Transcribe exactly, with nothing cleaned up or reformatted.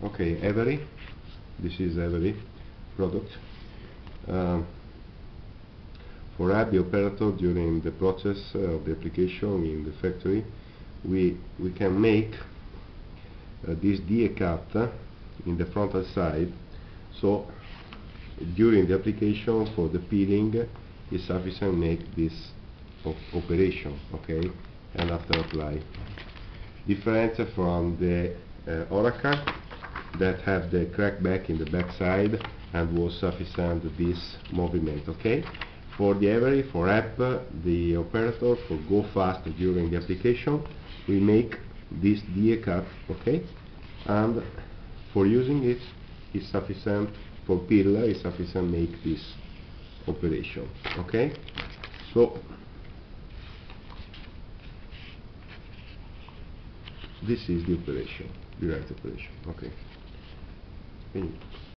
Okay, Every. This is Every product. Um, for add the operator during the process uh, of the application in the factory, we we can make uh, this die cut uh, in the frontal side, so during the application for the peeling is sufficient to make this op operation, okay, and after apply. Different from the uh, Oracle that have the crackback in the back side and was sufficient this movement, okay. For the Every, for app, the operator for go fast during the application, we make this die cut, okay, and for using it is sufficient, for peel is sufficient make this operation, okay. So this is the operation, the right operation, okay. Quindi